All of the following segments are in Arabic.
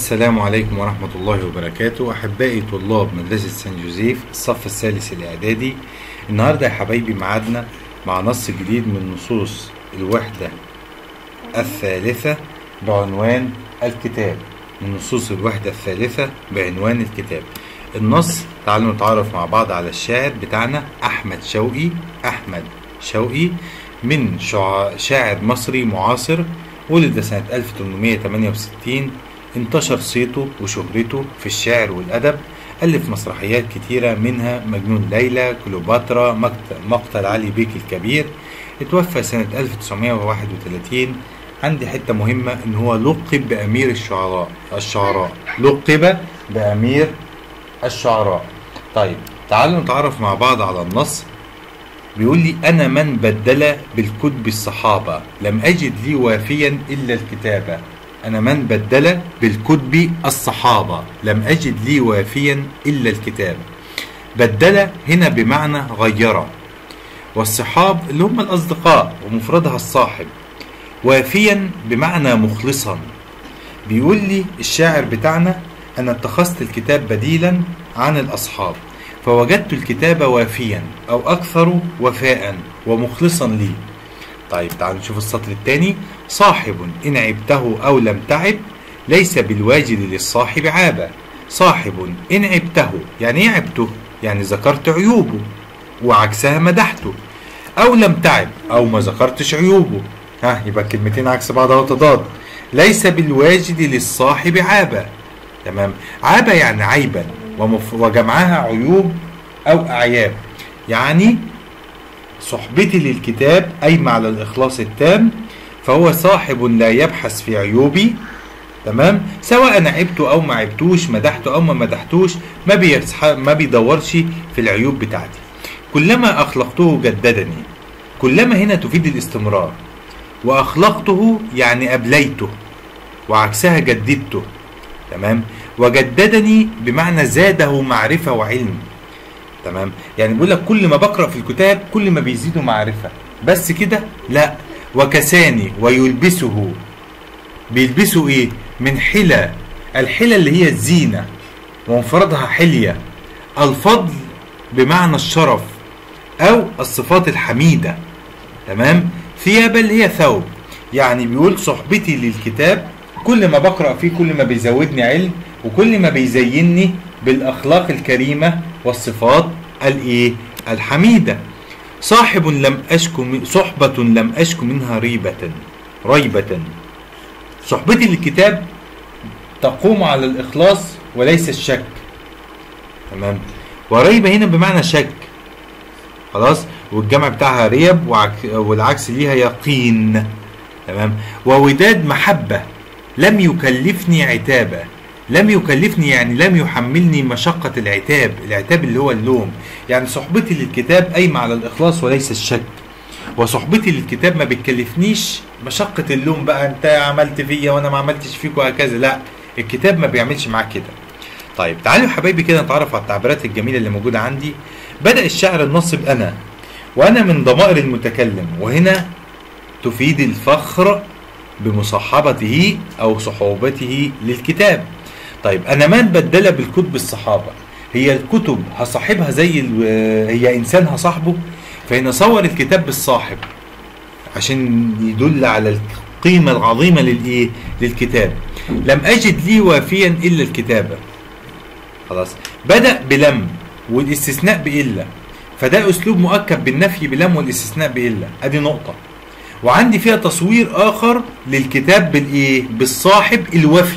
السلام عليكم ورحمة الله وبركاته. أحبائي طلاب مدرسة سان جوزيف الصف الثالث الإعدادي، النهاردة يا حبايبي معادنا مع نص جديد من نصوص الوحدة الثالثة بعنوان الكتاب. من نصوص الوحدة الثالثة بعنوان الكتاب. النص تعالوا نتعرف مع بعض على الشاعر بتاعنا أحمد شوقي من شاعر مصري معاصر، ولد سنة 1868. انتشر صيته وشهرته في الشعر والأدب، ألف مسرحيات كتيرة منها مجنون ليلى، كليوباترا، مقتل علي بيك الكبير. اتوفى سنة 1931. عندي حتة مهمة إن هو لقب بأمير الشعراء. لقب بأمير الشعراء. طيب تعالوا نتعرف مع بعض على النص. بيقول لي: أنا من بدل بالكتب الصحابة لم أجد لي وافيا إلا الكتابة. أنا من بدل بالكتب الصحابة لم أجد لي وافيا إلا الكتابة. بدل هنا بمعنى غير، والصحاب اللي هم الأصدقاء ومفردها الصاحب. وافيا بمعنى مخلصا. بيقول لي الشاعر بتاعنا: أنا اتخذت الكتاب بديلا عن الأصحاب فوجدت الكتاب وافيا أو أكثر وفاء ومخلصا لي. طيب تعالوا نشوف السطر الثاني. صاحب إن عبته أو لم تعب ليس بالواجد للصاحب عابة. صاحب إن عبته، يعني ايه عبته؟ يعني ذكرت عيوبه وعكسها مدحته. أو لم تعب أو ما ذكرتش عيوبه. يبقى كلمتين عكس بعض أو تضاد. ليس بالواجد للصاحب عابة. تمام. عابة يعني عيبا، وجمعها عيوب أو أعياب. يعني صحبتي للكتاب قايمة على الإخلاص التام، فهو صاحب لا يبحث في عيوبي. تمام. سواء أنا عبته أو ما عبتوش، مدحته أو ما مدحتوش، ما بيدورش في العيوب بتاعتي. كلما أخلقته جددني. كلما هنا تفيد الاستمرار، وأخلقته يعني أبليته، وعكسها جددته. تمام. وجددني بمعنى زاده معرفة وعلم. تمام. يعني بيقول لك كل ما بقرأ في الكتاب كل ما بيزيدوا معرفة. بس كده؟ لا. وكساني ويلبسه. بيلبسوا ايه؟ من حلى. الحلى اللي هي الزينة ومفردها حلية. الفضل بمعنى الشرف او الصفات الحميدة. تمام. ثيابة اللي هي ثوب. يعني بيقول صحبتي للكتاب كل ما بقرأ فيه كل ما بيزودني علم، وكل ما بيزينني بالأخلاق الكريمة والصفات الحميدة. صحبة لم أشك منها ريبة. صحبتي للكتاب تقوم على الإخلاص وليس الشك. تمام. وريبة هنا بمعنى شك. خلاص. والجمع بتاعها ريب، والعكس ليها يقين. تمام. ووداد محبة لم يكلفني عتابة. لم يكلفني يعني لم يحملني مشقة العتاب اللي هو اللوم. يعني صحبتي للكتاب قايمة على الإخلاص وليس الشك. وصحبتي للكتاب ما بتكلفنيش مشقة اللوم، بقى انت عملت فيا وانا ما عملتش فيك وهكذا. لا، الكتاب ما بيعملش معاك كده. طيب تعالوا يا حبايبي كده نتعرف على التعبيرات الجميلة اللي موجودة عندي. بدأ الشاعر النص بأنا، وأنا من ضمائر المتكلم، وهنا تفيد الفخر بمصاحبته أو صحوبته للكتاب. طيب أنا من بدل بالكتب الصحابة. هي الكتب هصاحبها هي إنسان هصاحبه، فهنا صور الكتاب بالصاحب عشان يدل على القيمة العظيمة للكتاب. لم أجد لي وافيا إلا الكتابة. خلاص. بدأ بلم والاستثناء بإلا، فده أسلوب مؤكد بالنفي بلم والاستثناء بإلا. أدي نقطة. وعندي فيها تصوير آخر للكتاب بالصاحب الوفي.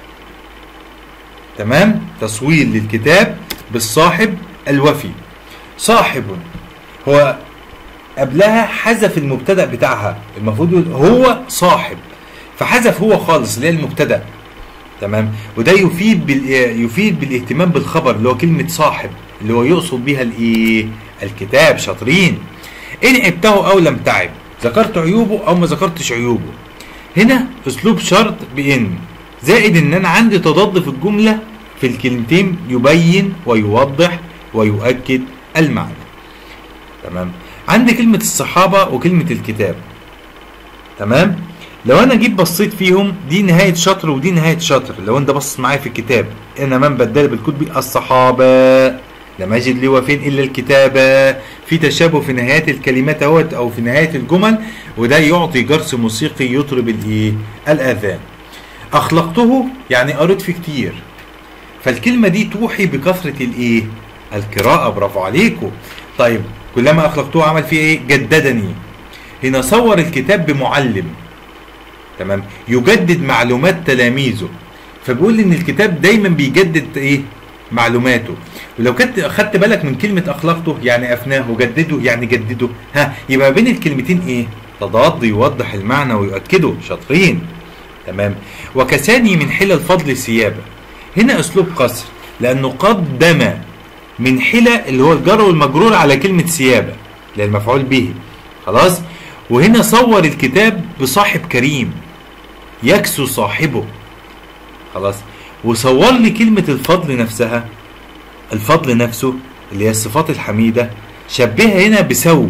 تمام. تصوير للكتاب بالصاحب الوفي. صاحب هو قبلها حذف المبتدأ بتاعها، المفروض هو صاحب، فحذف هو خالص اللي هي المبتدأ. تمام. وده يفيد بالاهتمام بالخبر اللي هو كلمة صاحب، اللي هو يقصد بيها الكتاب. شاطرين. إن عبته أو لم تعب، ذكرت عيوبه أو ما ذكرتش عيوبه. هنا أسلوب شرط بإن، زائد إن أنا عندي تضاد في الجملة في الكلمتين يبين ويوضح ويؤكد المعنى. تمام. عندي كلمة الصحابة وكلمة الكتاب. تمام. لو انا جيت بصيت فيهم دي نهاية شطر ودي نهاية شطر، لو انت بص معايا في الكتاب، انا من بدل بالكتب الصحابة لم اجد لي وفين الا الكتابة. في تشابه في نهايات الكلمات اهوت او في نهاية الجمل، وده يعطي جرس موسيقي يطرب الايه؟ الاذان. اخلقته يعني قريت فيه كتير، فالكلمة دي توحي بكثرة الايه؟ القراءة. برافو عليكم. طيب كلما اخلقته عمل فيه ايه؟ جددني. هنا صور الكتاب بمعلم، تمام، يجدد معلومات تلاميذه، فبيقول ان الكتاب دايما بيجدد ايه؟ معلوماته. ولو كنت اخدت بالك من كلمة اخلقته يعني افناه، وجدده يعني جدده، يبقى بين الكلمتين ايه؟ تضاد يوضح المعنى ويؤكده. شاطرين. تمام. وكساني من حلى الفضل ثيابه، هنا اسلوب قصر لانه قدم من حلى اللي هو الجر والمجرور على كلمة ثيابه اللي هي المفعول به. خلاص. وهنا صور الكتاب بصاحب كريم يكسو صاحبه. خلاص. وصور لي كلمة الفضل نفسها، الفضل نفسه اللي هي الصفات الحميدة، شبهها هنا بثوب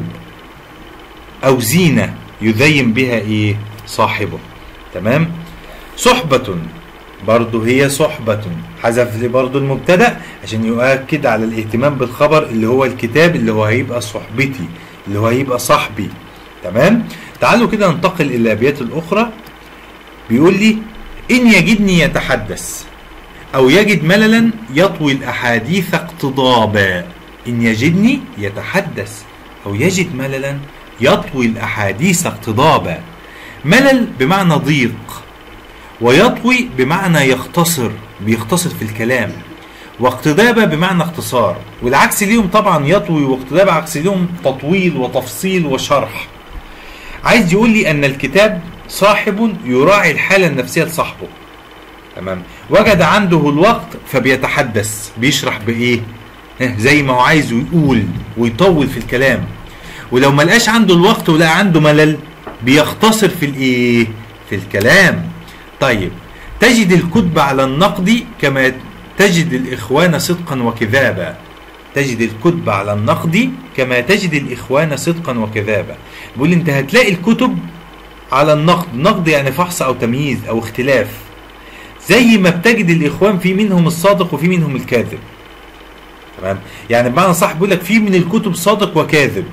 او زينة يزين بها ايه؟ صاحبه. تمام. صحبة برضو هي صحبة، حذف لي برضو المبتدأ عشان يؤكد على الاهتمام بالخبر اللي هو الكتاب اللي هو هيبقى صحبتي، اللي هو هيبقى صاحبي. تمام. تعالوا كده ننتقل الى الابيات الاخرى. بيقول لي ان يجدني يتحدث او يجد مللا يطوي الاحاديث اقتضابا. ان يجدني يتحدث او يجد مللا يطوي الاحاديث اقتضابا. ملل بمعنى ضيق، ويطوي بمعنى يختصر، بيختصر في الكلام، واقتضابا بمعنى اختصار. والعكس ليهم طبعا، يطوي واقتضابا عكس ليهم تطويل وتفصيل وشرح. عايز يقول لي ان الكتاب صاحب يراعي الحالة النفسية لصاحبه. تمام. وجد عنده الوقت فبيتحدث، بيشرح بايه؟ زي ما هو عايز يقول ويطول في الكلام. ولو ما لقاش عنده الوقت ولقى عنده ملل بيختصر في الايه؟ في الكلام. طيب تجد الكتب على النقد كما تجد الإخوان صدقا وكذابا. تجد الكتب على النقد كما تجد الإخوان صدقا وكذابا. بيقول انت هتلاقي الكتب على النقد، نقد يعني فحص او تمييز او اختلاف، زي ما بتجد الإخوان في منهم الصادق وفي منهم الكاذب. تمام. يعني بمعنى صح بيقول لك في من الكتب صادق وكاذب،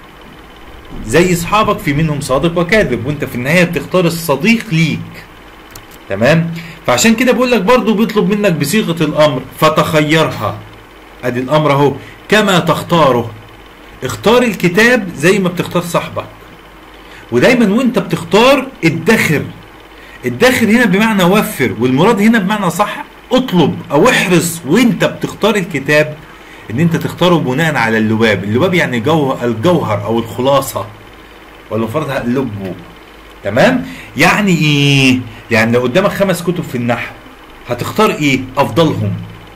زي اصحابك في منهم صادق وكاذب، وانت في النهاية بتختار الصديق ليك. تمام. فعشان كده بقول لك برضو بيطلب منك بصيغة الامر فتخيرها. ادي الامر اهو، كما تختاره. اختار الكتاب زي ما بتختار صاحبك، ودايما وانت بتختار ادخر. ادخر هنا بمعنى وفر، والمراد هنا بمعنى صح اطلب او احرص وانت بتختار الكتاب ان انت تختاره بناء على اللباب. اللباب يعني الجوهر او الخلاصة، والمفرد لبه. تمام. يعني ايه؟ يعني لو قدامك 5 كتب في النحو هتختار ايه؟ افضلهم.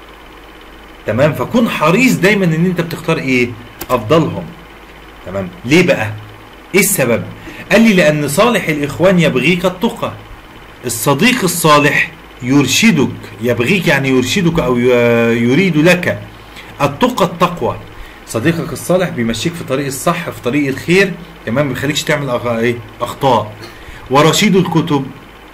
تمام. فكون حريص دايما ان انت بتختار ايه؟ افضلهم. تمام. ليه بقى؟ ايه السبب؟ قال لي لان صالح الاخوان يبغيك التقى. الصديق الصالح يرشدك، يبغيك يعني يرشدك او يريد لك التقى، التقوى. صديقك الصالح بيمشيك في طريق الصح، في طريق الخير. تمام. ما بيخليكش تعمل اخطاء. ورشيد الكتب،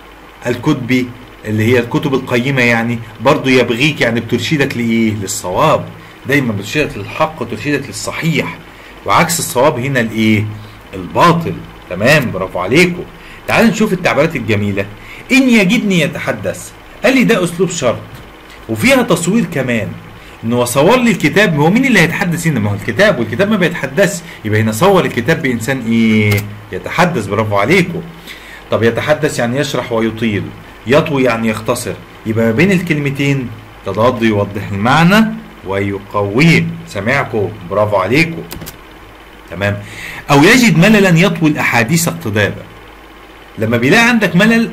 الكتبي اللي هي الكتب القيمة، يعني برضو يبغيك يعني بترشدك لإيه؟ للصواب. دايما بترشدك للحق وترشدك للصحيح، وعكس الصواب هنا الإيه؟ الباطل. تمام. برافو عليكم. تعالوا نشوف التعبيرات الجميلة. إن يجدني يتحدث، قال لي ده أسلوب شرط وفيها تصوير كمان، إنه صور لي الكتاب. هو مين اللي هيتحدث هنا؟ ما هو الكتاب، والكتاب ما بيتحدث، يبقى هنا صور الكتاب بإنسان إيه؟ يتحدث. برافو عليكم. طب يتحدث يعني يشرح ويطيل، يطوي يعني يختصر، يبقى ما بين الكلمتين تضاد يوضح المعنى ويقويه. سامعكم؟ برافو عليكم. تمام. او يجد مللا يطوي الاحاديث اقتضابا. لما بيلاقي عندك ملل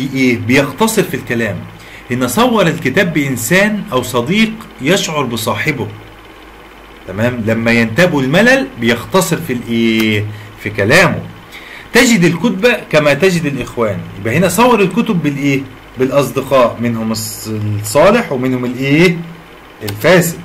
بيختصر في الكلام. هنا صور الكتاب بانسان او صديق يشعر بصاحبه. تمام. لما ينتابه الملل بيختصر في الايه؟ في كلامه. تجد الكتب كما تجد الإخوان، يبقى هنا صور الكتب بالإيه؟ بالأصدقاء، منهم الصالح ومنهم الإيه؟ الفاسد.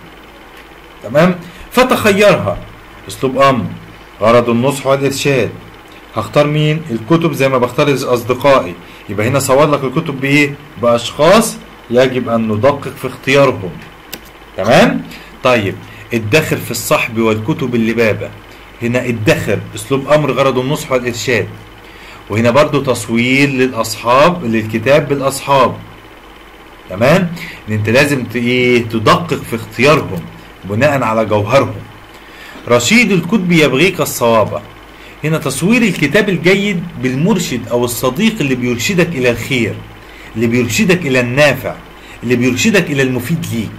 تمام. فتخيرها، أسلوب أمر، غرض النصح والإرشاد. هختار مين؟ الكتب زي ما بختار اصدقائي. يبقى هنا صور لك الكتب بايه؟ باشخاص يجب ان ندقق في اختيارهم. تمام؟ طيب ادخر في الصحب والكتب اللبابه. هنا ادخر اسلوب امر غرضه النصح والارشاد. وهنا برضو تصوير للاصحاب للكتاب بالاصحاب. تمام؟ ان انت لازم تدقق في اختيارهم بناء على جوهرهم. رشيد الكتب يبغيك الصواب. هنا تصوير الكتاب الجيد بالمرشد او الصديق اللي بيرشدك الى الخير، اللي بيرشدك الى النافع، اللي بيرشدك الى المفيد ليك.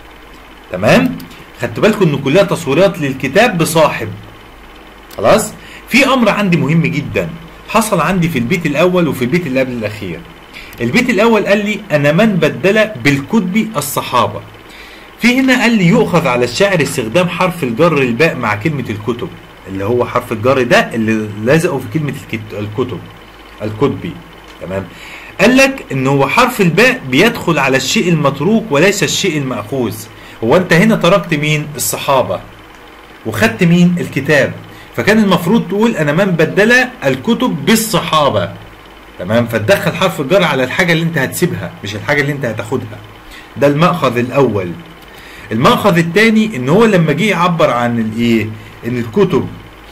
تمام؟ خدت بالكم ان كلها تصويرات للكتاب بصاحب. خلاص؟ في امر عندي مهم جدا حصل عندي في البيت الاول وفي البيت اللي قبل الاخير. البيت الاول قال لي انا من بدل بالكتب الصحابه. في هنا قال لي يؤخذ على الشاعر استخدام حرف الجر الباء مع كلمه الكتب، اللي هو حرف الجر ده اللي لازقه في كلمه الكتب الكتبي. تمام؟ قال لك ان هو حرف الباء بيدخل على الشيء المتروك وليس الشيء المأخوذ. هو انت هنا تركت مين؟ الصحابه، وخدت مين؟ الكتاب. فكان المفروض تقول انا من بدل الكتب بالصحابه. تمام؟ فتدخل حرف الجر على الحاجه اللي انت هتسيبها مش الحاجه اللي انت هتاخدها. ده المأخذ الاول. المأخذ الثاني ان هو لما جه يعبر عن الايه؟ ان الكتب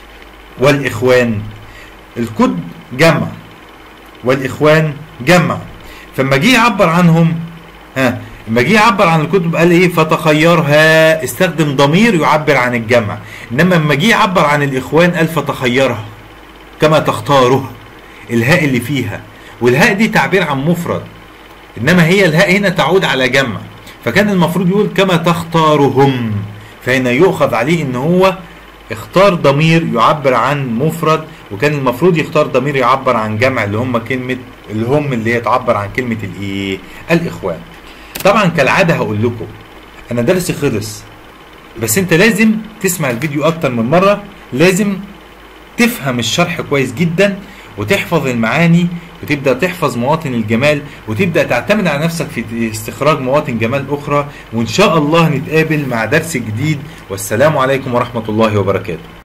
والاخوان، الكتب جمع والاخوان جمع، فلما جه يعبر عنهم لما جه يعبر عن الكتب قال ايه؟ فتخيرها، استخدم ضمير يعبر عن الجمع. انما لما جه يعبر عن الاخوان قال فتخيرها كما تختاره، الهاء اللي فيها، والهاء دي تعبير عن مفرد، انما هي الهاء هنا تعود على جمع، فكان المفروض يقول كما تختارهم. فهنا يؤخذ عليه ان هو اختار ضمير يعبر عن مفرد، وكان المفروض يختار ضمير يعبر عن جمع اللي هم كلمه اللي هي تعبر عن كلمه الايه؟ الاخوان. طبعا كالعاده هقول لكم انا درسي خلص، بس انت لازم تسمع الفيديو اكتر من مره، لازم تفهم الشرح كويس جدا وتحفظ المعاني وتبدأ تحفظ مواطن الجمال وتبدأ تعتمد على نفسك في استخراج مواطن جمال أخرى. وإن شاء الله نتقابل مع درس جديد، والسلام عليكم ورحمة الله وبركاته.